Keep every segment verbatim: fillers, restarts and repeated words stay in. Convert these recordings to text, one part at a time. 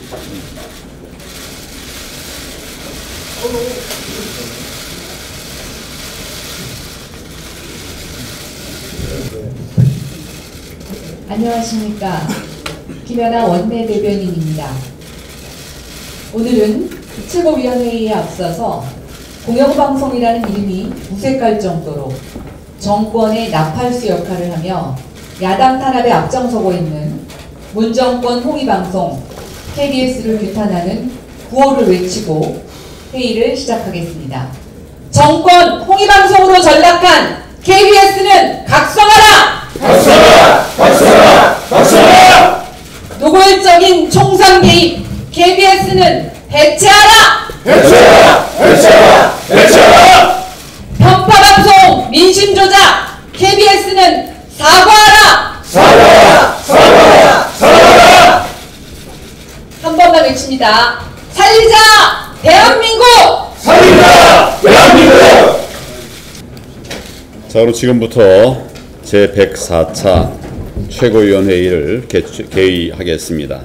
안녕하십니까. 김연아 원내대변인입니다. 오늘은 최고위원회의에 앞서서 공영방송이라는 이름이 무색할 정도로 정권의 나팔수 역할을 하며 야당 탄압에 앞장서고 있는 문정권 홍위방송 케이비에스를 규탄하는 구호를 외치고 회의를 시작하겠습니다. 정권 홍위방송으로 전락한 케이비에스는 각성하라! 각성하라! 각성하라! 각성하라! 노골적인 총선 개입 케이비에스는 해체하라! 해체하라! 해체하라! 해체하라! 편파방송 민심조작 케이비에스는 사과하라! 사과하라! 사과하라! 사과하라! 한 번만 외칩니다. 살리자! 대한민국! 살리자! 대한민국! 자, 그럼 지금부터 제백사 차 최고위원회의를 개의하겠습니다.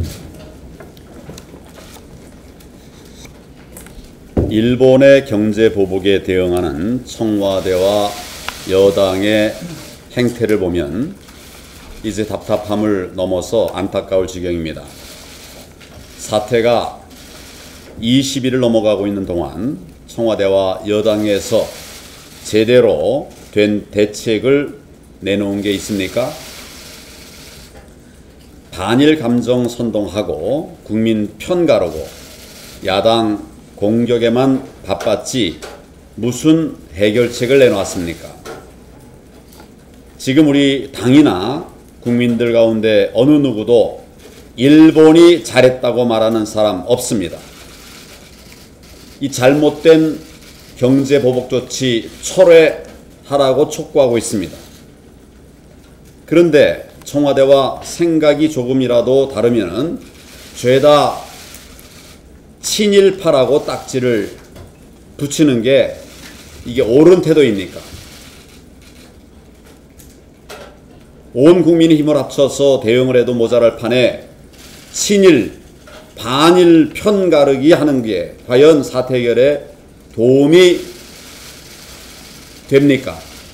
일본의 경제 보복에 대응하는 청와대와 여당의 행태를 보면 이제 답답함을 넘어서 안타까울 지경입니다. 사태가 이십 일을 넘어가고 있는 동안 청와대와 여당에서 제대로 된 대책을 내놓은 게 있습니까? 반일 감정 선동하고 국민 편가르고 야당 공격에만 바빴지 무슨 해결책을 내놓았습니까? 지금 우리 당이나 국민들 가운데 어느 누구도 일본이 잘했다고 말하는 사람 없습니다. 이 잘못된 경제 보복 조치 철회하라고 촉구하고 있습니다. 그런데 청와대와 생각이 조금이라도 다르면은 죄다 친일파라고 딱지를 붙이는 게 이게 옳은 태도입니까? 온 국민이 힘을 합쳐서 대응을 해도 모자랄 판에 친일, 반일 편가르기 하는 게 과연 사태 해결에 도움이 됩니까?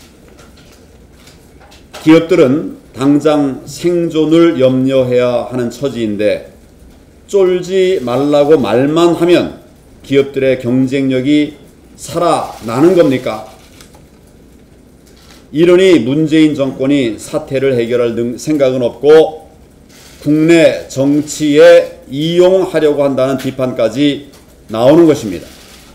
기업들은 당장 생존을 염려해야 하는 처지인데 쫄지 말라고 말만 하면 기업들의 경쟁력이 살아나는 겁니까? 이러니 문재인 정권이 사태를 해결할 생각은 없고 국내 정치에 이용하려고 한다는 비판까지 나오는 것입니다.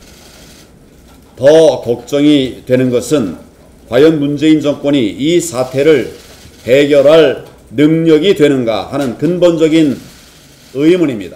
더 걱정이 되는 것은 과연 문재인 정권이 이 사태를 해결할 능력이 되는가 하는 근본적인 의문입니다.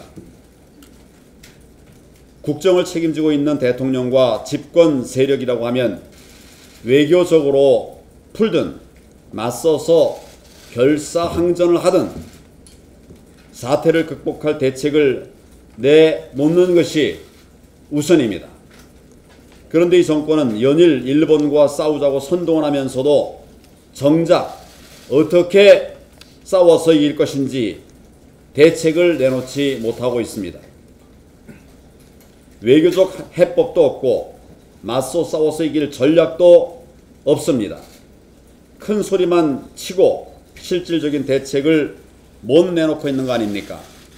국정을 책임지고 있는 대통령과 집권 세력이라고 하면 외교적으로 풀든 맞서서 결사항전을 하든 사태를 극복할 대책을 내놓는 것이 우선입니다. 그런데 이 정권은 연일 일본과 싸우자고 선동을 하면서도 정작 어떻게 싸워서 이길 것인지 대책을 내놓지 못하고 있습니다. 외교적 해법도 없고 맞서 싸워서 이길 전략도 없습니다. 큰 소리만 치고 실질적인 대책을 못 내놓고 있는 거 아닙니까?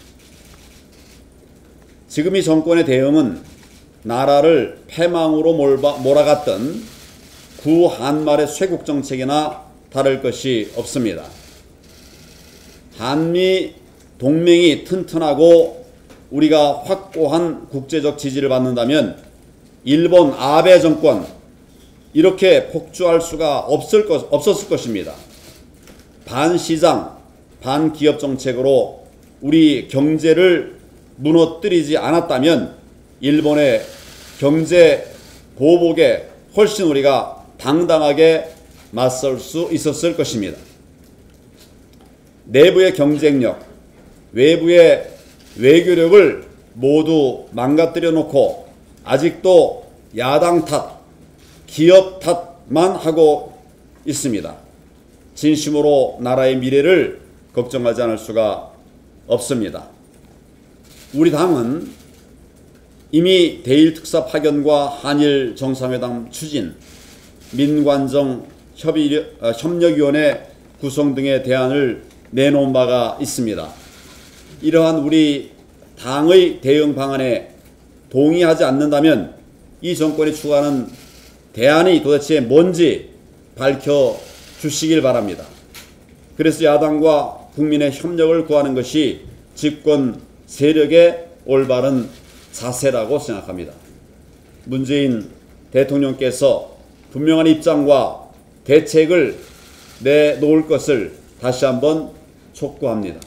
지금 이 정권의 대응은 나라를 패망으로 몰바, 몰아갔던 구한말의 쇄국정책이나 다를 것이 없습니다. 한미 동맹이 튼튼하고 우리가 확고한 국제적 지지를 받는다면 일본 아베 정권 이렇게 폭주할 수가 없을 것, 없었을 것입니다. 반시장, 반기업 정책으로 우리 경제를 무너뜨리지 않았다면 일본의 경제 보복에 훨씬 우리가 당당하게 맞설 수 있었을 것입니다. 내부의 경쟁력, 외부의 외교력을 모두 망가뜨려 놓고 아직도 야당 탓, 기업 탓만 하고 있습니다. 진심으로 나라의 미래를 걱정하지 않을 수가 없습니다. 우리 당은 이미 대일 특사 파견과 한일 정상회담 추진, 민관정 협의, 어, 협력위원회 구성 등의 대안을 내놓은 바가 있습니다. 이러한 우리 당의 대응 방안에 동의하지 않는다면 이 정권이 추구하는 대안이 도대체 뭔지 밝혀주시길 바랍니다. 그래서 야당과 국민의 협력을 구하는 것이 집권 세력의 올바른 자세라고 생각합니다. 문재인 대통령께서 분명한 입장과 대책을 내놓을 것을 다시 한번 촉구합니다.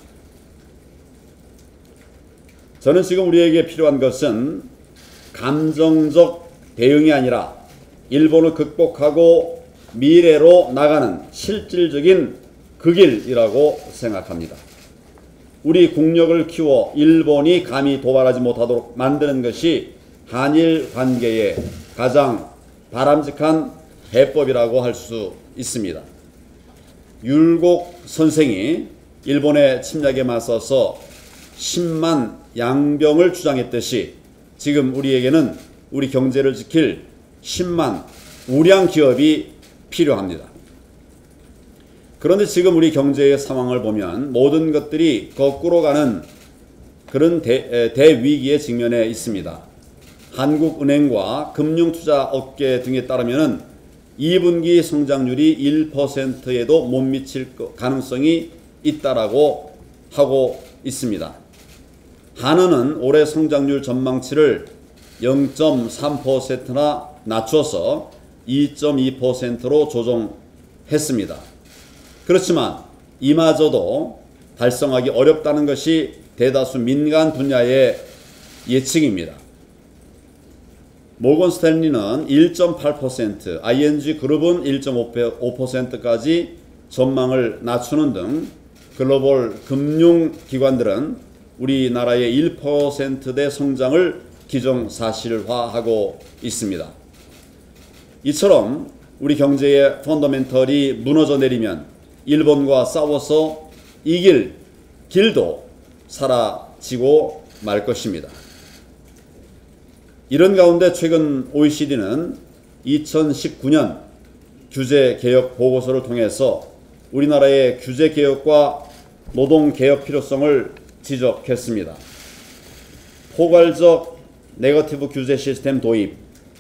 저는 지금 우리에게 필요한 것은 감정적 대응이 아니라 일본을 극복하고 미래로 나가는 실질적인 그 길이라고 생각합니다. 우리 국력을 키워 일본이 감히 도발하지 못하도록 만드는 것이 한일 관계의 가장 바람직한 해법이라고 할 수 있습니다. 율곡 선생이 일본의 침략에 맞서서 십만 양병을 주장했듯이 지금 우리에게는 우리 경제를 지킬 십만 우량 기업이 필요합니다. 그런데 지금 우리 경제의 상황을 보면 모든 것들이 거꾸로 가는 그런 대, 대위기에 직면해 있습니다. 한국은행과 금융투자업계 등에 따르면 이 분기 성장률이 일 퍼센트에도 못 미칠 가능성이 있다라고 하고 있습니다. 한은은 올해 성장률 전망치를 영 점 삼 퍼센트나 낮춰서 이 점 이 퍼센트로 조정했습니다. 그렇지만 이마저도 달성하기 어렵다는 것이 대다수 민간 분야의 예측입니다. 모건 스탠리는 일 점 팔 퍼센트, 아이엔지 그룹은 일 점 오 퍼센트까지 전망을 낮추는 등 글로벌 금융기관들은 우리나라의 일 퍼센트대 성장을 기정사실화하고 있습니다. 이처럼 우리 경제의 펀더멘털이 무너져 내리면 일본과 싸워서 이길 길도 사라지고 말 것입니다. 이런 가운데 최근 오이시디는 이천십구 년 규제개혁 보고서를 통해서 우리나라의 규제개혁과 노동개혁 필요성을 지적했습니다. 포괄적 네거티브 규제 시스템 도입,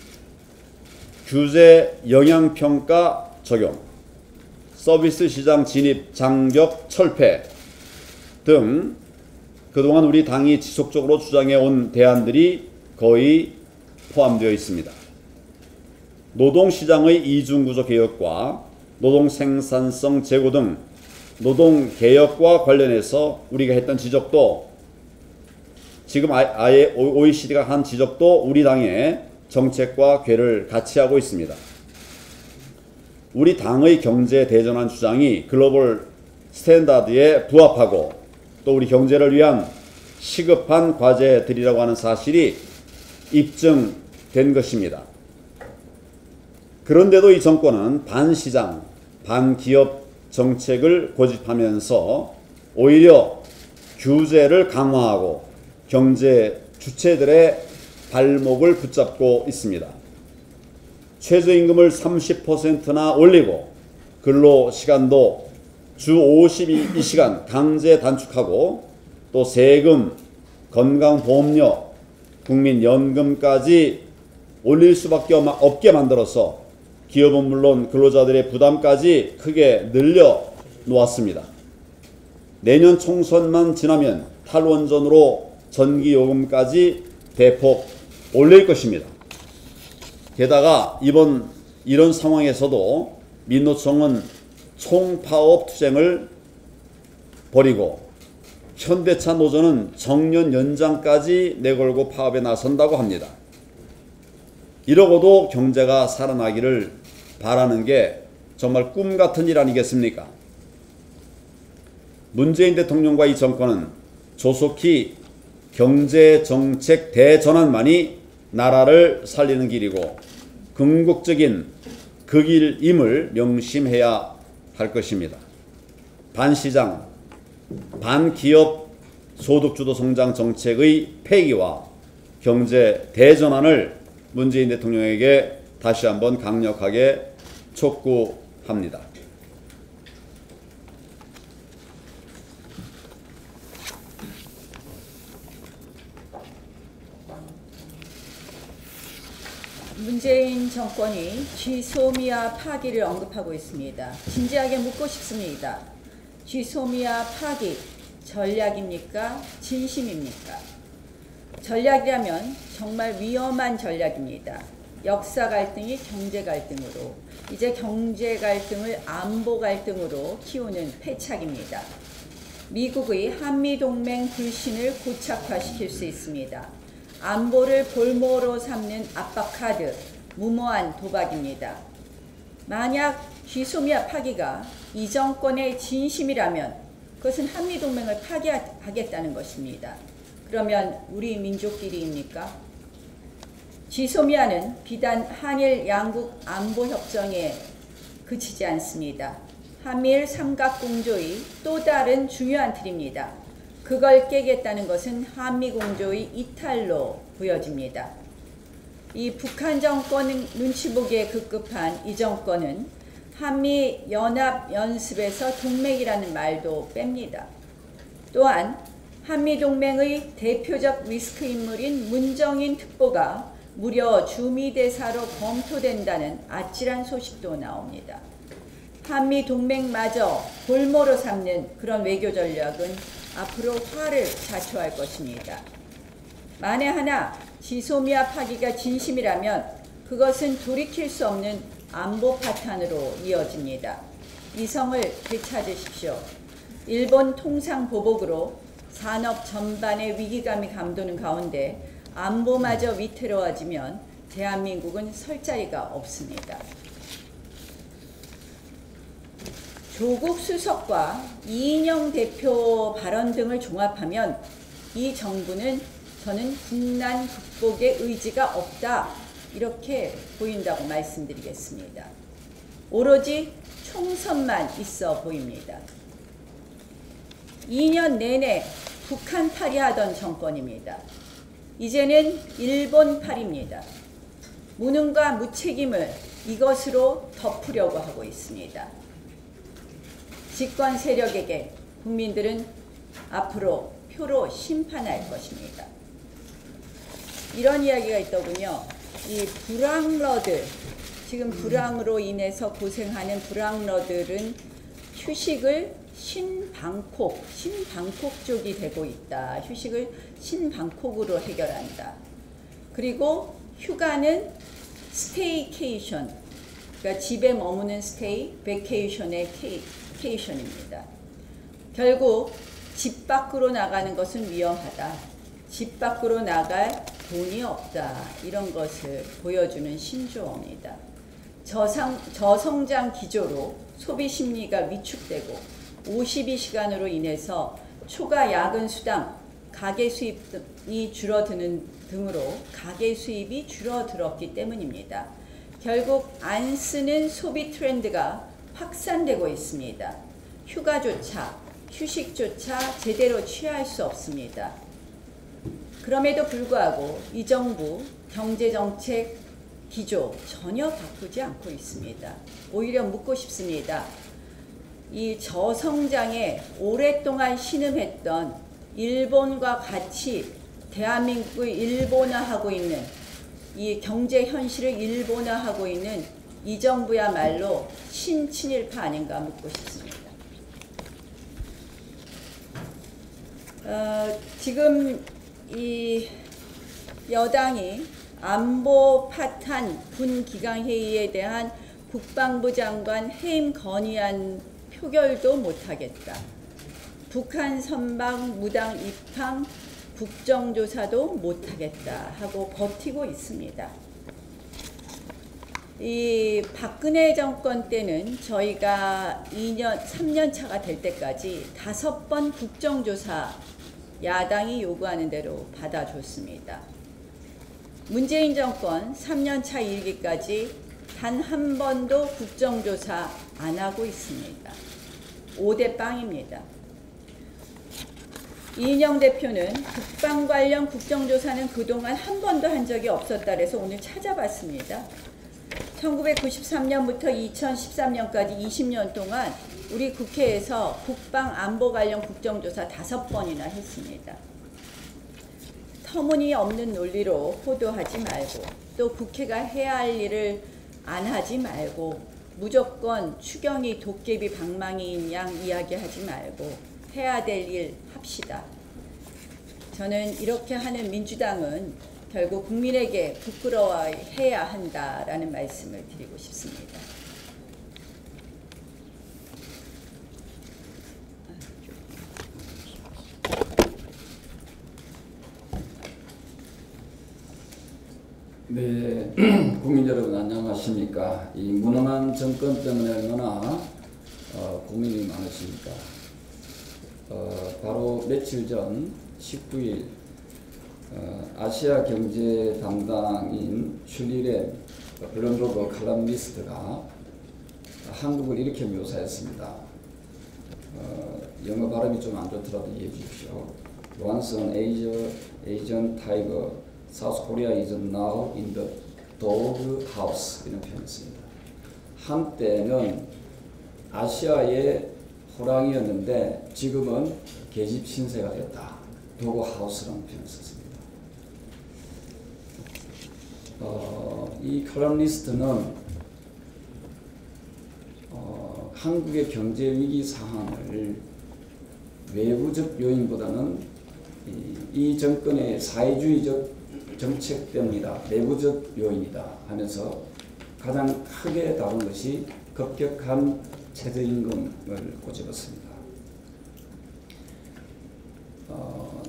규제 영향평가 적용, 서비스 시장 진입 장벽 철폐 등 그동안 우리 당이 지속적으로 주장해온 대안들이 거의 포함되어 있습니다. 노동시장의 이중구조 개혁과 노동생산성 제고 등 노동개혁과 관련해서 우리가 했던 지적도 지금 아예 오이시디가 한 지적도 우리 당의 정책과 궤를 같이 하고 있습니다. 우리 당의 경제 대전환 주장이 글로벌 스탠다드에 부합하고 또 우리 경제를 위한 시급한 과제들이라고 하는 사실이 입증된 것입니다. 그런데도 이 정권은 반시장, 반기업 정책을 고집하면서 오히려 규제를 강화하고 경제 주체들의 발목을 붙잡고 있습니다. 최저임금을 삼십 퍼센트나 올리고 근로시간도 주 오십이 시간 강제 단축하고 또 세금, 건강보험료, 국민연금까지 올릴 수밖에 없게 만들어서 기업은 물론 근로자들의 부담까지 크게 늘려 놓았습니다. 내년 총선만 지나면 탈원전으로 전기요금까지 대폭 올릴 것입니다. 게다가 이번 이런 상황에서도 민노총은 총파업 투쟁을 벌이고 현대차 노조는 정년 연장까지 내걸고 파업에 나선다고 합니다. 이러고도 경제가 살아나기를 바라는 게 정말 꿈 같은 일 아니겠습니까? 문재인 대통령과 이 정권은 조속히 경제정책 대전환만이 나라를 살리는 길이고 궁극적인 그 길임을 명심해야 할 것입니다. 반시장, 반기업 소득주도 성장 정책의 폐기와 경제 대전환을 문재인 대통령에게 다시 한번 강력하게 촉구합니다. 문재인 정권이 지소미아 파기를 언급하고 있습니다. 진지하게 묻고 싶습니다. 지소미아 파기 전략입니까? 진심입니까? 전략이라면 정말 위험한 전략입니다. 역사 갈등이 경제 갈등으로, 이제 경제 갈등을 안보 갈등으로 키우는 패착입니다. 미국의 한미동맹 불신을 고착화시킬 수 있습니다. 안보를 볼모로 삼는 압박카드, 무모한 도박입니다. 만약 지소미아 파기가 이 정권의 진심이라면 그것은 한미동맹을 파기하겠다는 것입니다. 그러면 우리 민족끼리입니까? 지소미아는 비단 한일 양국 안보협정에 그치지 않습니다. 한미일 삼각공조의 또 다른 중요한 틀입니다. 그걸 깨겠다는 것은 한미공조의 이탈로 보여집니다. 이 북한 정권 눈치 보기에 급급한 이 정권은 한미연합연습에서 동맹이라는 말도 뺍니다. 또한 한미동맹의 대표적 리스크 인물인 문정인 특보가 무려 주미대사로 검토된다는 아찔한 소식도 나옵니다. 한미동맹마저 볼모로 삼는 그런 외교 전략은 앞으로 화를 자초할 것입니다. 만에 하나 지소미아 파기가 진심이라면 그것은 돌이킬 수 없는 안보 파탄으로 이어집니다. 이성을 되찾으십시오. 일본 통상 보복으로 산업 전반의 위기감이 감도는 가운데 안보마저 위태로워지면 대한민국은 설 자리가 없습니다. 조국 수석과 이인영 대표 발언 등을 종합하면 이 정부는 저는 국난 극복의 의지가 없다, 이렇게 보인다고 말씀드리겠습니다. 오로지 총선만 있어 보입니다. 이 년 내내 북한 팔이하던 정권입니다. 이제는 일본 팔입니다. 무능과 무책임을 이것으로 덮으려고 하고 있습니다. 집권 세력에게 국민들은 앞으로 표로 심판할 것입니다. 이런 이야기가 있더군요. 이 불황러들, 지금 불황으로 인해서 고생하는 불황러들은 휴식을 신방콕, 신방콕 쪽이 되고 있다. 휴식을 신방콕으로 해결한다. 그리고 휴가는 스테이케이션, 그러니까 집에 머무는 스테이, 베케이션의 케이, 케이션입니다. 결국 집 밖으로 나가는 것은 위험하다. 집 밖으로 나갈 돈이 없다. 이런 것을 보여주는 신조어입니다. 저상, 저성장 기조로 소비 심리가 위축되고 오십이 시간으로 인해서 초과 야근 수당, 가계 수입이 줄어드는 등으로 가계 수입이 줄어들었기 때문입니다. 결국 안 쓰는 소비 트렌드가 확산되고 있습니다. 휴가조차, 휴식조차 제대로 취할 수 없습니다. 그럼에도 불구하고 이 정부 경제정책 기조 전혀 바꾸지 않고 있습니다. 오히려 묻고 싶습니다. 이 저성장에 오랫동안 신음했던 일본과 같이 대한민국을 일본화하고 있는, 이 경제 현실을 일본화하고 있는 이 정부야말로 신친일파 아닌가 묻고 싶습니다. 어, 지금 이 여당이 안보 파탄 군기강회의에 대한 국방부 장관 해임 건의안 표결도 못하겠다. 북한 선박 무당 입항 국정조사도 못하겠다 하고 버티고 있습니다. 이 박근혜 정권 때는 저희가 이 년, 삼 년 차가 될 때까지 다섯 번 국정조사 야당이 요구하는 대로 받아줬습니다. 문재인 정권 삼 년 차 일기까지 단 한 번도 국정조사 안 하고 있습니다. 오 대 빵입니다. 이인영 대표는 국방 관련 국정조사는 그동안 한 번도 한 적이 없었다 그래서 오늘 찾아봤습니다. 천구백구십삼 년부터 이천십삼 년까지 이십 년 동안 우리 국회에서 국방 안보 관련 국정조사 다섯 번이나 했습니다. 터무니없는 논리로 호도하지 말고 또 국회가 해야 할 일을 안 하지 말고 무조건 추경이 도깨비 방망이인 양 이야기하지 말고 해야 될 일 합시다. 저는 이렇게 하는 민주당은 결국 국민에게 부끄러워해야 한다라는 말씀을 드리고 싶습니다. 네, 국민 여러분 안녕하십니까? 이 무능한 정권 때문에 얼마나 어, 고민이 많으십니까? 어, 바로 며칠 전 십구 일 어, 아시아 경제 담당인 슐리렌 블룸버그 칼럼니스트가 한국을 이렇게 묘사했습니다. 어, 영어 발음이 좀 안 좋더라도 이해해 주십시오. Once an Asian, Asian tiger, South Korea is now in the dog house. 이런 표현을 씁니다. 한때는 아시아의 호랑이였는데 지금은 계집 신세가 되었다. 도그 하우스라는 표현을 썼습니다. 어, 이 칼럼니스트는 어, 한국의 경제 위기 상황을 외부적 요인보다는 이, 이 정권의 사회주의적 정책 때문이다, 내부적 요인이다 하면서 가장 크게 다룬 것이 급격한 최저임금을 꼬집었습니다. 어,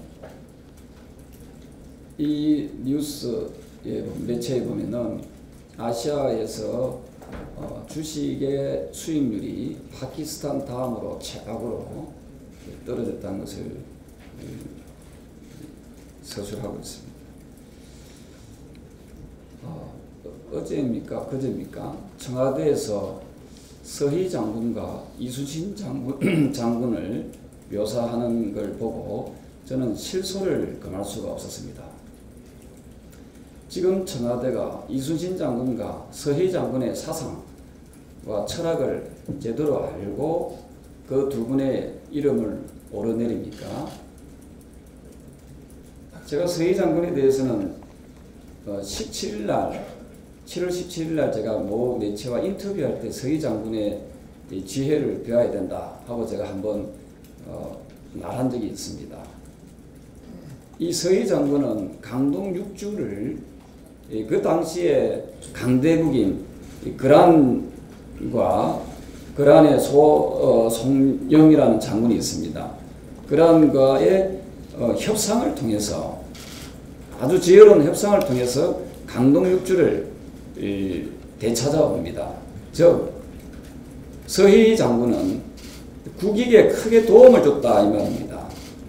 이 뉴스에 매체에 보면은 아시아에서 어, 주식의 수익률이 파키스탄 다음으로 최악으로 떨어졌다는 것을 서술하고 있습니다. 어, 어제입니까? 그제입니까? 청와대에서 서희 장군과 이순신 장군, 장군을 묘사하는 걸 보고 저는 실소를 금할 수가 없었습니다. 지금 청와대가 이순신 장군과 서희 장군의 사상과 철학을 제대로 알고 그 두 분의 이름을 오르내립니까? 제가 서희 장군에 대해서는 십칠 일 날, 칠월 십칠 일 날 제가 모 매체와 인터뷰할 때 서희 장군의 지혜를 배워야 된다 하고 제가 한번 어, 말한 적이 있습니다. 이 서희 장군은 강동 육주를 그 당시에 강대국인 그란과 그란의 소, 어, 송영이라는 장군이 있습니다. 그란과의 어, 협상을 통해서 아주 지혜로운 협상을 통해서 강동 육주를 이, 되찾아옵니다. 즉 서희 장군은 국익에 크게 도움을 줬다 이 말입니다.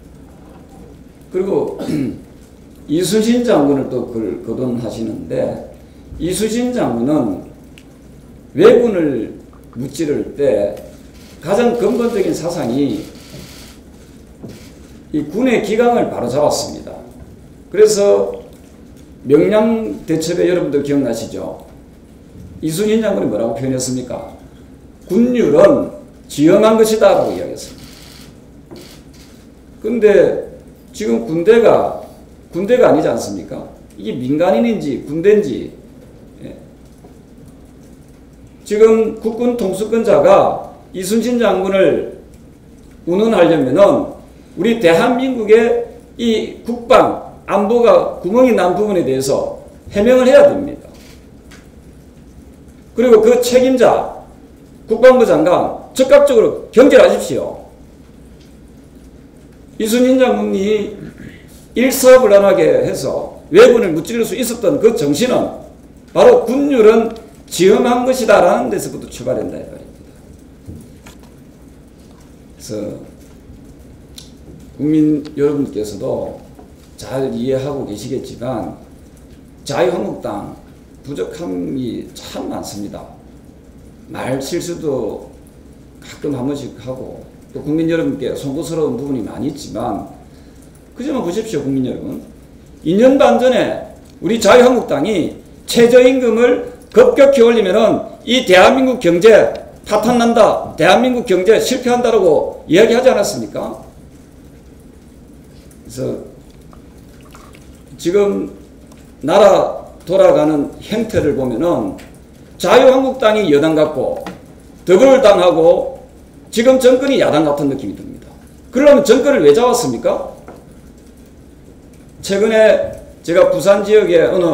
그리고 이순신 장군을 또 거론하시는데 이순신 장군은 왜군을 무찌를 때 가장 근본적인 사상이 이 군의 기강을 바로 잡았습니다. 그래서 명량대첩에 여러분들 기억나시죠? 이순신 장군이 뭐라고 표현했습니까? 군율은 지엄한 것이다 라고 이야기했습니다. 근데 지금 군대가 군대가 아니지 않습니까? 이게 민간인인지 군대인지 예. 지금 국군 통수권자가 이순신 장군을 운운하려면은 우리 대한민국의 이 국방 안보가 구멍이 난 부분에 대해서 해명을 해야 됩니다. 그리고 그 책임자 국방부 장관 적극적으로 경질하십시오. 이순신 장군이 일사불란하게 해서 왜군을 무찌를 수 있었던 그 정신은 바로 군율은 지엄한 것이다 라는 데서부터 출발한다 이 말입니다. 그래서 국민 여러분께서도 잘 이해하고 계시겠지만 자유한국당 부족함이 참 많습니다. 말 실수도 가끔 한 번씩 하고 또 국민 여러분께 송구스러운 부분이 많이 있지만 그 점을 보십시오, 국민 여러분. 이 년 반 전에 우리 자유한국당이 최저임금을 급격히 올리면은 이 대한민국 경제 파탄난다, 대한민국 경제 실패한다라고 이야기하지 않았습니까? 그래서 지금 나라 돌아가는 형태를 보면은 자유한국당이 여당 같고 더불어당하고 지금 정권이 야당 같은 느낌이 듭니다. 그러려면 정권을 왜 잡았습니까? 최근에 제가 부산 지역의 어느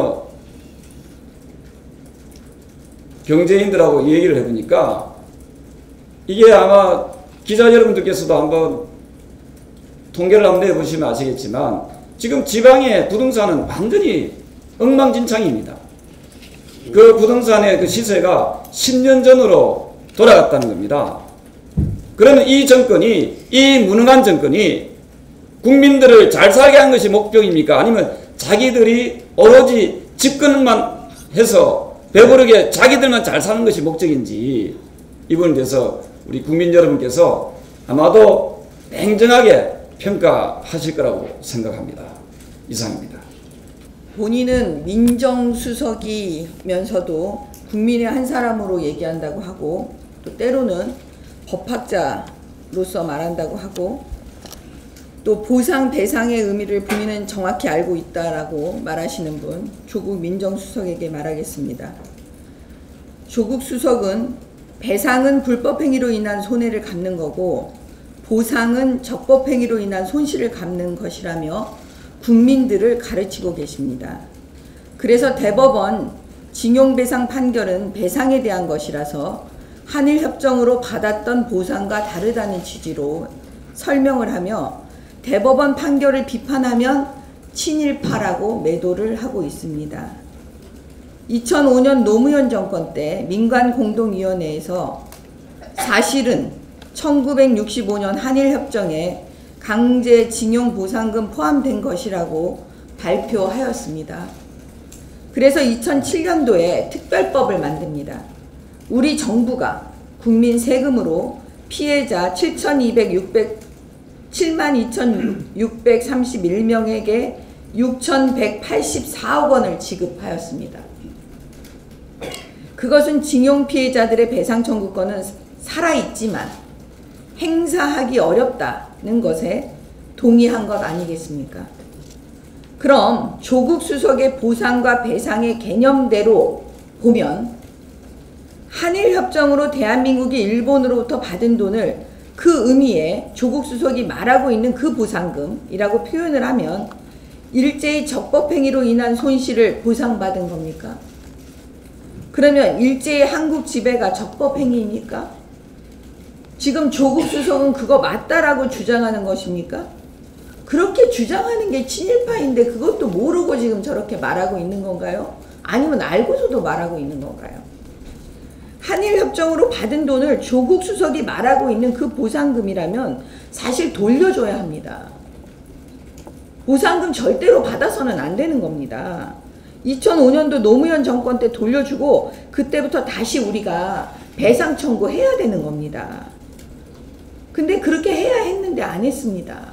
경제인들하고 얘기를 해보니까 이게 아마 기자 여러분들께서도 한번 통계를 한번 내보시면 아시겠지만 지금 지방의 부동산은 완전히 엉망진창입니다. 그 부동산의 그 시세가 십 년 전으로 돌아갔다는 겁니다. 그러면 이 정권이, 이 무능한 정권이 국민들을 잘 살게 한 것이 목적입니까? 아니면 자기들이 오로지 집권만 해서 배부르게 자기들만 잘 사는 것이 목적인지, 이 부분에 대해서 우리 국민 여러분께서 아마도 냉정하게 평가하실 거라고 생각합니다. 이상입니다. 본인은 민정수석이면서도 국민의 한 사람으로 얘기한다고 하고, 또 때로는 법학자로서 말한다고 하고, 또 보상 배상의 의미를 본인은 정확히 알고 있다라고 말하시는 분, 조국 민정수석에게 말하겠습니다. 조국 수석은 배상은 불법행위로 인한 손해를 갚는 거고 보상은 적법행위로 인한 손실을 갚는 것이라며 국민들을 가르치고 계십니다. 그래서 대법원 징용배상 판결은 배상에 대한 것이라서 한일협정으로 받았던 보상과 다르다는 취지로 설명을 하며 대법원 판결을 비판하면 친일파라고 매도를 하고 있습니다. 이천오 년 노무현 정권 때 민관공동위원회에서 사실은 천구백육십오 년 한일협정에 강제징용보상금 포함된 것이라고 발표하였습니다. 그래서 이천칠 년도에 특별법을 만듭니다. 우리 정부가 국민 세금으로 피해자 칠만 이천육백삼십일 명에게 육천백팔십사억 원을 지급하였습니다. 그것은 징용 피해자들의 배상 청구권은 살아있지만 행사하기 어렵다는 것에 동의한 것 아니겠습니까? 그럼 조국 수석의 보상과 배상의 개념대로 보면 한일협정으로 대한민국이 일본으로부터 받은 돈을 그 의미에 조국 수석이 말하고 있는 그 보상금이라고 표현을 하면 일제히 적법행위로 인한 손실을 보상받은 겁니까? 그러면 일제히 한국 지배가 적법행위입니까? 지금 조국 수석은 그거 맞다라고 주장하는 것입니까? 그렇게 주장하는 게 친일파인데 그것도 모르고 지금 저렇게 말하고 있는 건가요? 아니면 알고서도 말하고 있는 건가요? 한일협정으로 받은 돈을 조국 수석이 말하고 있는 그 보상금이라면 사실 돌려줘야 합니다. 보상금 절대로 받아서는 안 되는 겁니다. 이천오 년도 노무현 정권 때 돌려주고 그때부터 다시 우리가 배상 청구해야 되는 겁니다. 근데 그렇게 해야 했는데 안 했습니다.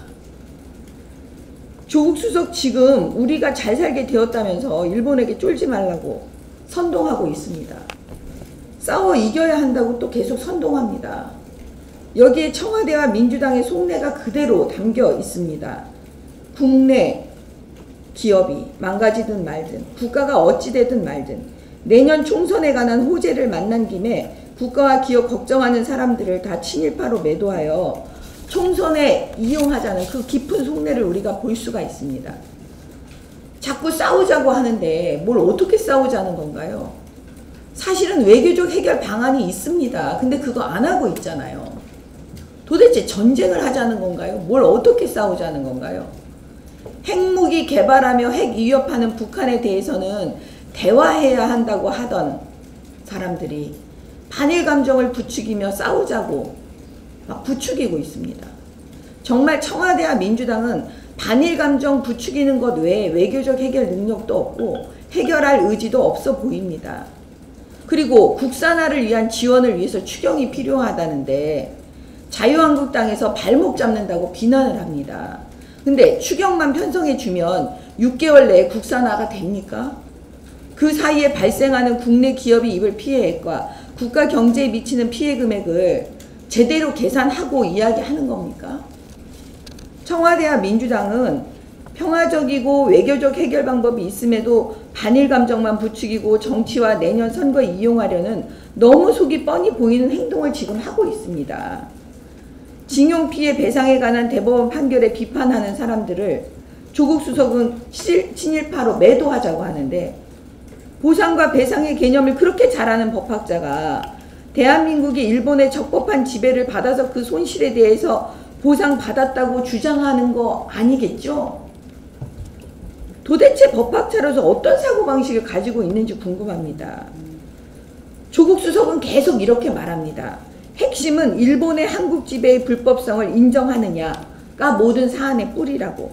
조국 수석 지금 우리가 잘 살게 되었다면서 일본에게 쫄지 말라고 선동하고 있습니다. 싸워 이겨야 한다고 또 계속 선동합니다. 여기에 청와대와 민주당의 속내가 그대로 담겨 있습니다. 국내 기업이 망가지든 말든 국가가 어찌되든 말든 내년 총선에 관한 호재를 만난 김에 국가와 기업 걱정하는 사람들을 다 친일파로 매도하여 총선에 이용하자는 그 깊은 속내를 우리가 볼 수가 있습니다. 자꾸 싸우자고 하는데 뭘 어떻게 싸우자는 건가요? 사실은 외교적 해결 방안이 있습니다. 근데 그거 안 하고 있잖아요. 도대체 전쟁을 하자는 건가요? 뭘 어떻게 싸우자는 건가요? 핵무기 개발하며 핵 위협하는 북한에 대해서는 대화해야 한다고 하던 사람들이 반일 감정을 부추기며 싸우자고 막 부추기고 있습니다. 정말 청와대와 민주당은 반일 감정 부추기는 것 외에 외교적 해결 능력도 없고 해결할 의지도 없어 보입니다. 그리고 국산화를 위한 지원을 위해서 추경이 필요하다는데 자유한국당에서 발목 잡는다고 비난을 합니다. 근데 추경만 편성해주면 육 개월 내에 국산화가 됩니까? 그 사이에 발생하는 국내 기업이 입을 피해액과 국가 경제에 미치는 피해 금액을 제대로 계산하고 이야기하는 겁니까? 청와대와 민주당은 평화적이고 외교적 해결 방법이 있음에도 반일 감정만 부추기고 정치와 내년 선거에 이용하려는 너무 속이 뻔히 보이는 행동을 지금 하고 있습니다. 징용 피해 배상에 관한 대법원 판결에 비판하는 사람들을 조국 수석은 친일파로 매도하자고 하는데, 보상과 배상의 개념을 그렇게 잘 아는 법학자가 대한민국이 일본의 적법한 지배를 받아서 그 손실에 대해서 보상받았다고 주장하는 거 아니겠죠? 도대체 법학자로서 어떤 사고방식을 가지고 있는지 궁금합니다. 조국 수석은 계속 이렇게 말합니다. 핵심은 일본의 한국 지배의 불법성을 인정하느냐가 모든 사안의 뿌리라고.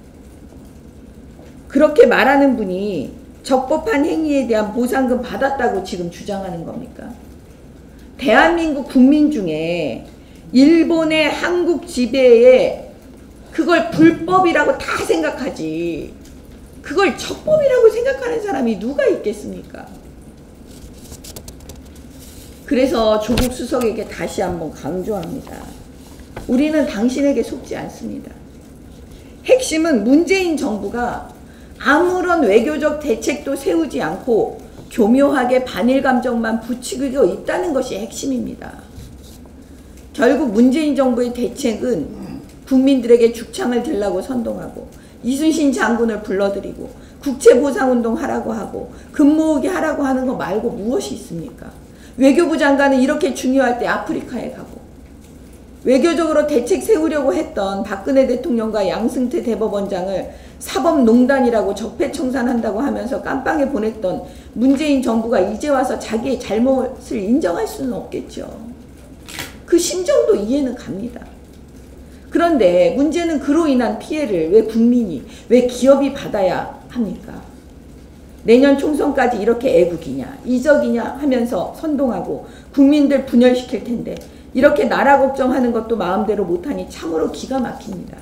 그렇게 말하는 분이 적법한 행위에 대한 보상금 받았다고 지금 주장하는 겁니까? 대한민국 국민 중에 일본의 한국 지배에 그걸 불법이라고 다 생각하지 그걸 적법이라고 생각하는 사람이 누가 있겠습니까? 그래서 조국 수석에게 다시 한번 강조합니다. 우리는 당신에게 속지 않습니다. 핵심은 문재인 정부가 아무런 외교적 대책도 세우지 않고 교묘하게 반일 감정만 부추기고 있다는 것이 핵심입니다. 결국 문재인 정부의 대책은 국민들에게 죽창을 들라고 선동하고 이순신 장군을 불러들이고 국채보상운동 하라고 하고 금 모으기 하라고 하는 거 말고 무엇이 있습니까? 외교부 장관은 이렇게 중요할 때 아프리카에 가고, 외교적으로 대책 세우려고 했던 박근혜 대통령과 양승태 대법원장을 사법농단이라고 적폐청산한다고 하면서 깜빵에 보냈던 문재인 정부가 이제 와서 자기의 잘못을 인정할 수는 없겠죠. 그 심정도 이해는 갑니다. 그런데 문제는 그로 인한 피해를 왜 국민이, 왜 기업이 받아야 합니까? 내년 총선까지 이렇게 애국이냐, 이적이냐 하면서 선동하고 국민들 분열시킬 텐데 이렇게 나라 걱정하는 것도 마음대로 못하니 참으로 기가 막힙니다.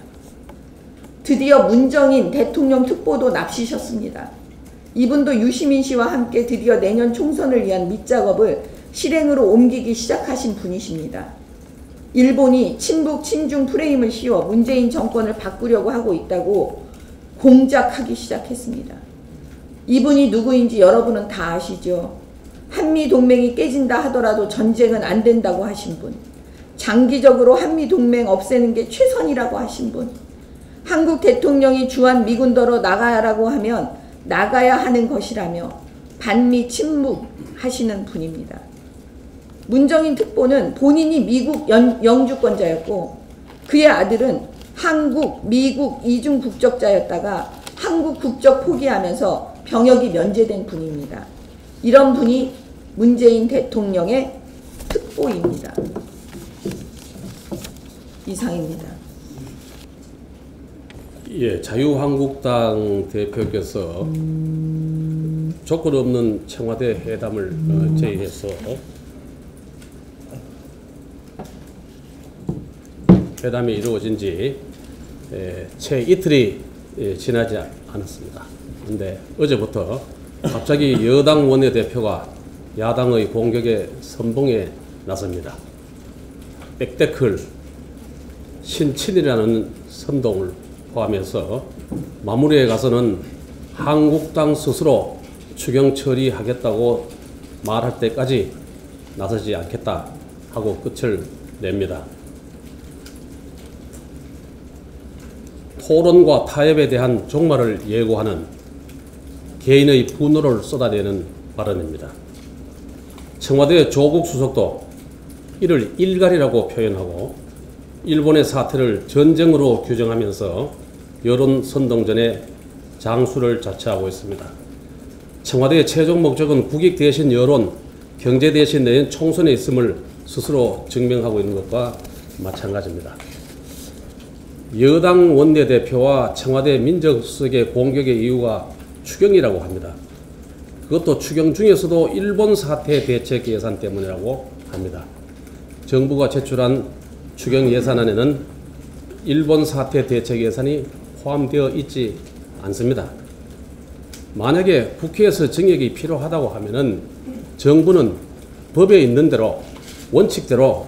드디어 문정인 대통령 특보도 납치셨습니다. 이분도 유시민 씨와 함께 드디어 내년 총선을 위한 밑작업을 실행으로 옮기기 시작하신 분이십니다. 일본이 친북 친중 프레임을 씌워 문재인 정권을 바꾸려고 하고 있다고 공작하기 시작했습니다. 이분이 누구인지 여러분은 다 아시죠? 한미동맹이 깨진다 하더라도 전쟁은 안 된다고 하신 분, 장기적으로 한미동맹 없애는 게 최선이라고 하신 분, 한국 대통령이 주한미군더러 나가라고 하면 나가야 하는 것이라며 반미 침묵 하시는 분입니다. 문정인 특보는 본인이 미국 연, 영주권자였고 그의 아들은 한국, 미국 이중 국적자였다가 한국 국적 포기하면서 병역이 면제된 분입니다. 이런 분이 문재인 대통령의 특보입니다. 이상입니다. 예, 자유한국당 대표께서 조건 없는 청와대 회담을 어, 제의해서 회담이 이루어진 지 예, 채 이틀이 예, 지나지 않았습니다. 그런데 어제부터 갑자기 여당 원내대표가 야당의 공격에 선봉에 나섭니다. 백데클, 신친이라는 선동을 포함해서 마무리에 가서는 한국당 스스로 추경 처리하겠다고 말할 때까지 나서지 않겠다 하고 끝을 냅니다. 토론과 타협에 대한 종말을 예고하는 개인의 분노를 쏟아내는 발언입니다. 청와대 조국 수석도 이를 일갈이라고 표현하고 일본의 사태를 전쟁으로 규정하면서 여론 선동전의 장수를 자처하고 있습니다. 청와대의 최종 목적은 국익 대신 여론, 경제 대신 내년 총선에 있음을 스스로 증명하고 있는 것과 마찬가지입니다. 여당 원내대표와 청와대 민정수석의 공격의 이유가 추경이라고 합니다. 그것도 추경 중에서도 일본 사태 대책 예산 때문이라고 합니다. 정부가 제출한 추경 예산안에는 일본 사태 대책 예산이 포함되어 있지 않습니다. 만약에 국회에서 정액이 필요하다고 하면은 정부는 법에 있는 대로 원칙대로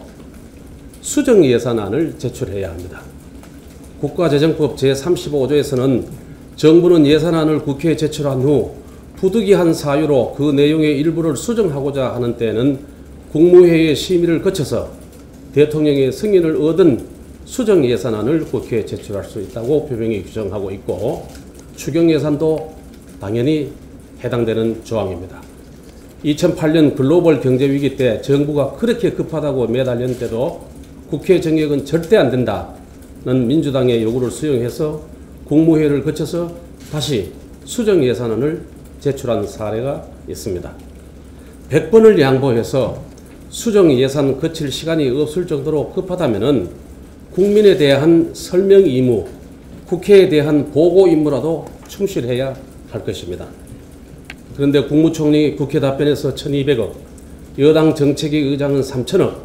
수정 예산안을 제출해야 합니다. 국가재정법 제삼십오 조에서는 정부는 예산안을 국회에 제출한 후 부득이한 사유로 그 내용의 일부를 수정하고자 하는 때에는 국무회의의 심의를 거쳐서 대통령의 승인을 얻은 수정 예산안을 국회에 제출할 수 있다고 표명이 규정하고 있고, 추경 예산도 당연히 해당되는 조항입니다. 이천팔 년 글로벌 경제위기 때 정부가 그렇게 급하다고 매달렸는데도 국회 정액은 절대 안 된다는 민주당의 요구를 수용해서 국무회의를 거쳐서 다시 수정 예산안을 제출한 사례가 있습니다. 백 번을 양보해서 수정 예산 거칠 시간이 없을 정도로 급하다면은 국민에 대한 설명 의무, 국회에 대한 보고 임무라도 충실해야 할 것입니다. 그런데 국무총리 국회 답변에서 천이백억, 여당 정책위 의장은 삼천억,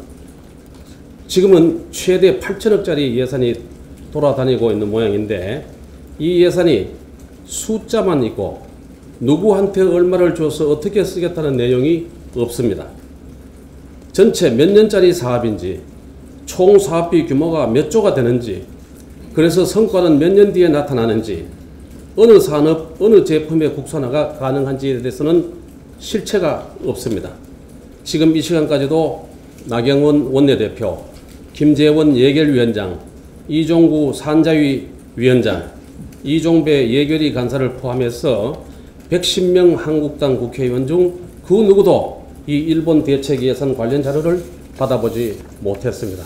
지금은 최대 팔천억짜리 예산이 돌아다니고 있는 모양인데 이 예산이 숫자만 있고 누구한테 얼마를 줘서 어떻게 쓰겠다는 내용이 없습니다. 전체 몇 년짜리 사업인지, 총 사업비 규모가 몇 조가 되는지, 그래서 성과는 몇 년 뒤에 나타나는지, 어느 산업, 어느 제품의 국산화가 가능한지에 대해서는 실체가 없습니다. 지금 이 시간까지도 나경원 원내대표, 김재원 예결위원장, 이종구 산자위 위원장, 이종배 예결위 간사를 포함해서 백십 명 한국당 국회의원 중 그 누구도 이 일본 대책 예산 관련 자료를 받아보지 못했습니다.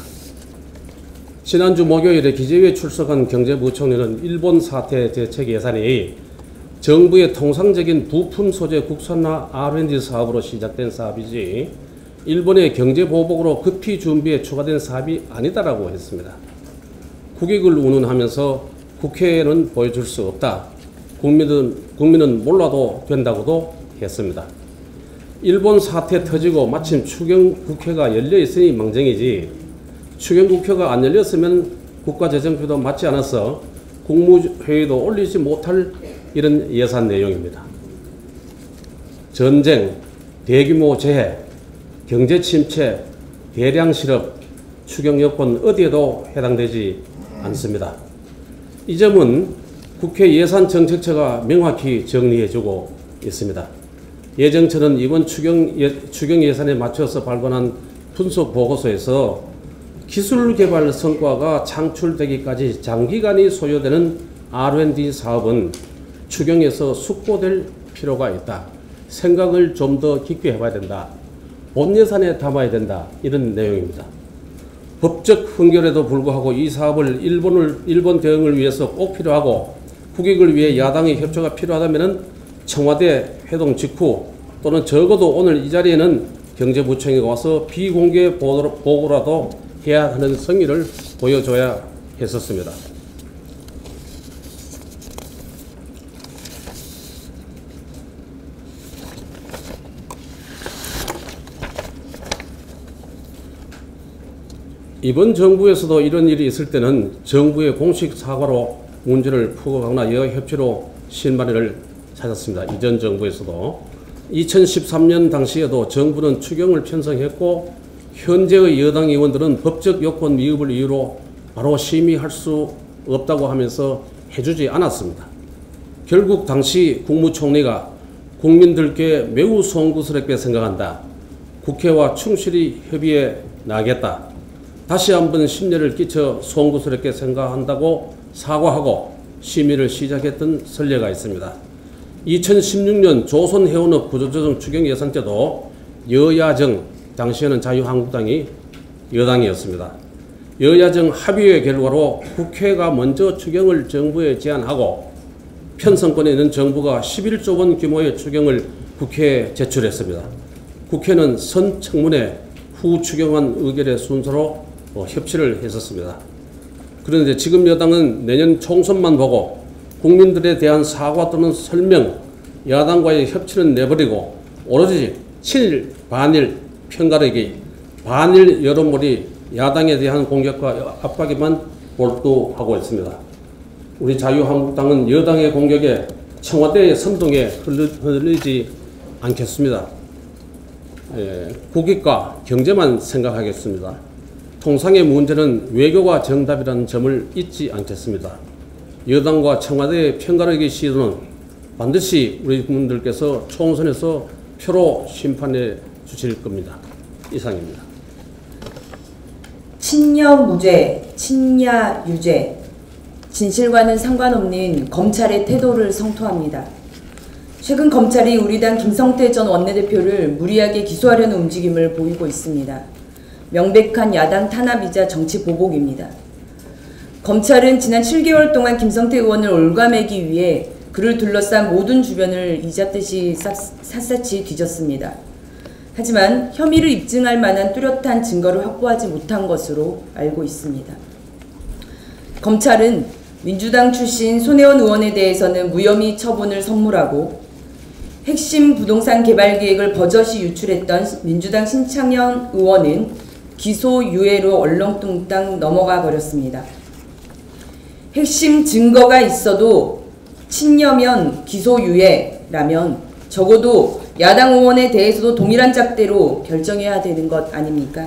지난주 목요일에 기재위에 출석한 경제부총리는 일본 사태 대책 예산이 정부의 통상적인 부품 소재 국산화 알 앤 디 사업으로 시작된 사업이지 일본의 경제 보복으로 급히 준비해 추가된 사업이 아니다라고 했습니다. 국익을 운운하면서 국회에는 보여줄 수 없다. 국민은, 국민은 몰라도 된다고도 했습니다. 일본 사태 터지고 마침 추경 국회가 열려 있으니 망정이지, 추경 국회가 안 열렸으면 국가재정표도 맞지 않아서 국무회의도 올리지 못할 이런 예산 내용입니다. 전쟁, 대규모 재해, 경제 침체, 대량 실업, 추경 여건 어디에도 해당되지 않습니다. 이 점은 국회 예산정책처가 명확히 정리해주고 있습니다. 예정처는 이번 추경, 예, 추경 예산에 맞춰서 발간한 분석 보고서에서 기술개발 성과가 창출되기까지 장기간이 소요되는 알 앤 디 사업은 추경에서 숙고될 필요가 있다. 생각을 좀 더 깊게 해봐야 된다. 본 예산에 담아야 된다. 이런 내용입니다. 법적 흥결에도 불구하고 이 사업을 일본을, 일본 대응을 위해서 꼭 필요하고 국익을 위해 야당의 협조가 필요하다면 청와대 회동 직후 또는 적어도 오늘 이 자리에는 경제부총리가 와서 비공개 보고라도 해야 하는 성의를 보여줘야 했었습니다. 이번 정부에서도 이런 일이 있을 때는 정부의 공식 사과로 문제를 풀어가거나 여야 협치로 실마리를 찾았습니다. 이전 정부에서도. 이천십삼 년 당시에도 정부는 추경을 편성했고 현재의 여당 의원들은 법적 요건 미흡을 이유로 바로 심의할 수 없다고 하면서 해주지 않았습니다. 결국 당시 국무총리가 국민들께 매우 송구스럽게 생각한다. 국회와 충실히 협의해 나가겠다. 다시 한번 심려를 끼쳐 송구스럽게 생각한다고 사과하고 심의를 시작했던 선례가 있습니다. 이천십육 년 조선해운업 구조조정 추경 예산 때도 여야정, 당시에는 자유한국당이 여당이었습니다. 여야정 합의의 결과로 국회가 먼저 추경을 정부에 제안하고 편성권에 있는 정부가 십일조 원 규모의 추경을 국회에 제출했습니다. 국회는 선 청문회 후 추경안 의결의 순서로 어, 협치를 했었습니다. 그런데 지금 여당은 내년 총선만 보고 국민들에 대한 사과 또는 설명, 야당과의 협치는 내버리고 오로지 친일, 반일, 편가르기, 반일 여론몰이 야당에 대한 공격과 압박에만 몰두하고 있습니다. 우리 자유한국당은 여당의 공격에 청와대의 선동에 흔들리지 않겠습니다. 예, 국익과 경제만 생각하겠습니다. 통상의 문제는 외교가 정답이라는 점을 잊지 않겠습니다. 여당과 청와대의 편가르기 시도는 반드시 우리 국민들께서 총선에서 표로 심판해 주실 겁니다. 이상입니다. 친여무죄, 친야유죄, 진실과는 상관없는 검찰의 태도를 성토합니다. 최근 검찰이 우리 당 김성태 전 원내대표를 무리하게 기소하려는 움직임을 보이고 있습니다. 명백한 야당 탄압이자 정치 보복입니다. 검찰은 지난 칠 개월 동안 김성태 의원을 올가매기 위해 그를 둘러싼 모든 주변을 이잡듯이 샅샅이 뒤졌습니다. 하지만 혐의를 입증할 만한 뚜렷한 증거를 확보하지 못한 것으로 알고 있습니다. 검찰은 민주당 출신 손혜원 의원에 대해서는 무혐의 처분을 선물하고 핵심 부동산 개발 계획을 버젓이 유출했던 민주당 신창현 의원은 기소유예로 얼렁뚱땅 넘어가 버렸습니다. 핵심 증거가 있어도 친여면 기소유예라면 적어도 야당 의원에 대해서도 동일한 짝대로 결정해야 되는 것 아닙니까?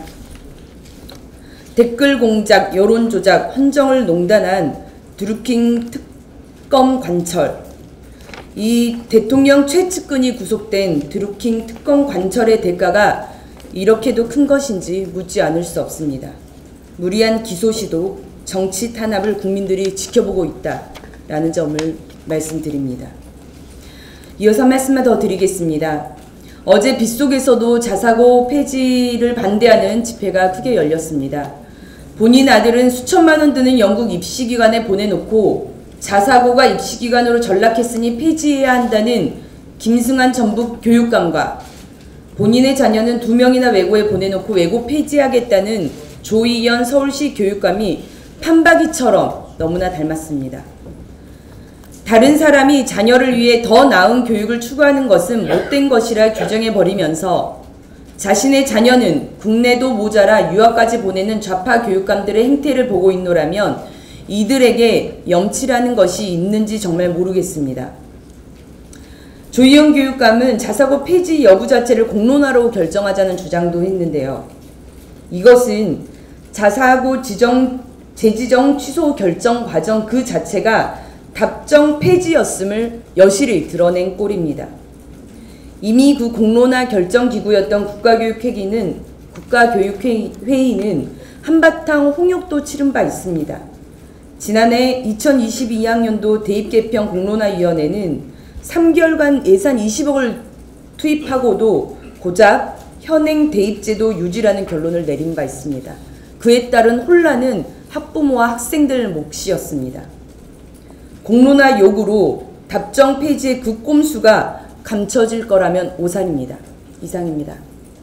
댓글 공작, 여론 조작, 헌정을 농단한 드루킹 특검 관철. 이 대통령 최측근이 구속된 드루킹 특검 관철의 대가가 이렇게도 큰 것인지 묻지 않을 수 없습니다. 무리한 기소 시도, 정치 탄압을 국민들이 지켜보고 있다라는 점을 말씀드립니다. 이어서 한 말씀만 더 드리겠습니다. 어제 빗속에서도 자사고 폐지를 반대하는 집회가 크게 열렸습니다. 본인 아들은 수천만 원 드는 영국 입시기관에 보내놓고 자사고가 입시기관으로 전락했으니 폐지해야 한다는 김승환 전북 교육감과 본인의 자녀는 두 명이나 외고에 보내놓고 외고 폐지하겠다는 조희연 서울시 교육감이 판박이처럼 너무나 닮았습니다. 다른 사람이 자녀를 위해 더 나은 교육을 추구하는 것은 못된 것이라 규정해버리면서 자신의 자녀는 국내도 모자라 유학까지 보내는 좌파 교육감들의 행태를 보고 있노라면 이들에게 염치라는 것이 있는지 정말 모르겠습니다. 조희연 교육감은 자사고 폐지 여부 자체를 공론화로 결정하자는 주장도 했는데요. 이것은 자사고 지정, 재지정 취소 결정 과정 그 자체가 답정 폐지였음을 여실히 드러낸 꼴입니다. 이미 그 공론화 결정기구였던 국가교육회의는, 국가교육회의는 한바탕 홍역도 치른 바 있습니다. 지난해 이천이십이 학년도 대입개편 공론화위원회는 삼 개월간 예산 이십억을 투입하고도 고작 현행 대입제도 유지라는 결론을 내린 바 있습니다. 그에 따른 혼란은 학부모와 학생들 몫이었습니다. 공론화 요구로 답정 폐지의 그 꼼수가 감춰질 거라면 오산입니다. 이상입니다.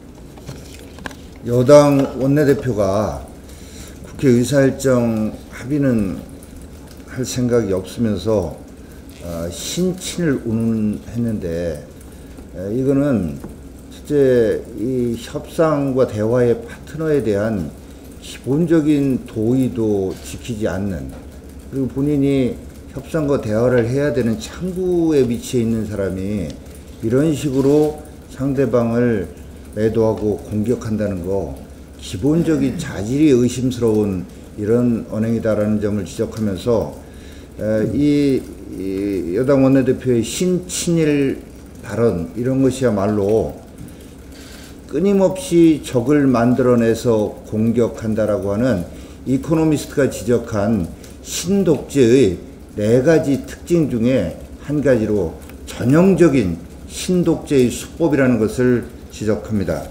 여당 원내대표가 국회 의사일정 합의는 할 생각이 없으면서 어, 신친을 운운했는데 에, 이거는 실제 이 협상과 대화의 파트너에 대한 기본적인 도의도 지키지 않는, 그리고 본인이 협상과 대화를 해야 되는 창구에 위치해 있는 사람이 이런 식으로 상대방을 매도하고 공격한다는 거 기본적인 자질이 의심스러운 이런 언행이다라는 점을 지적하면서 에, 이, 이 여당 원내대표의 신친일 발언, 이런 것이야말로 끊임없이 적을 만들어내서 공격한다라고 하는 이코노미스트가 지적한 신독재의 네 가지 특징 중에 한 가지로 전형적인 신독재의 수법이라는 것을 지적합니다.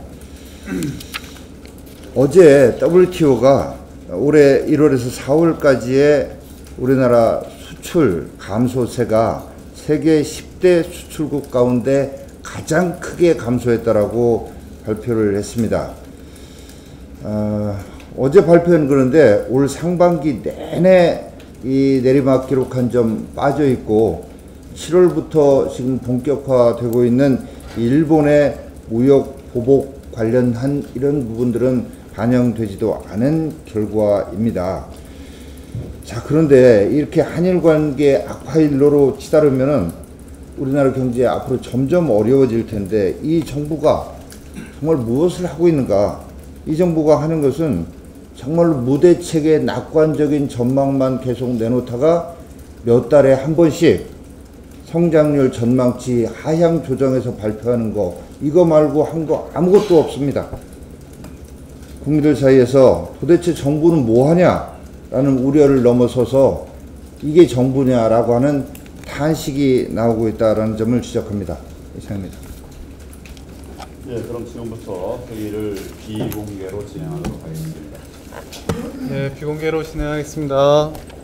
어제 더블유티오가 올해 일월에서 사월까지의 우리나라 수출 감소세가 세계 십 대 수출국 가운데 가장 크게 감소했다라고 발표를 했습니다. 어, 어제 발표는 그런데 올 상반기 내내 이 내리막 기록한 점 빠져 있고, 칠월부터 지금 본격화되고 있는 일본의 무역 보복 관련한 이런 부분들은 반영되지도 않은 결과입니다. 자, 그런데 이렇게 한일 관계 악화일로로 치달으면은 우리나라 경제 앞으로 점점 어려워질 텐데 이 정부가 정말 무엇을 하고 있는가? 이 정부가 하는 것은 정말로 무대책의 낙관적인 전망만 계속 내놓다가 몇 달에 한 번씩 성장률 전망치 하향 조정해서 발표하는 거, 이거 말고 한 거 아무것도 없습니다. 국민들 사이에서 도대체 정부는 뭐 하냐라는 우려를 넘어서서 이게 정부냐라고 하는 탄식이 나오고 있다는 점을 지적합니다. 이상입니다. 예, 그럼 지금부터 회의를 비공개로 진행하도록 하겠습니다. 네, 비공개로 진행하겠습니다.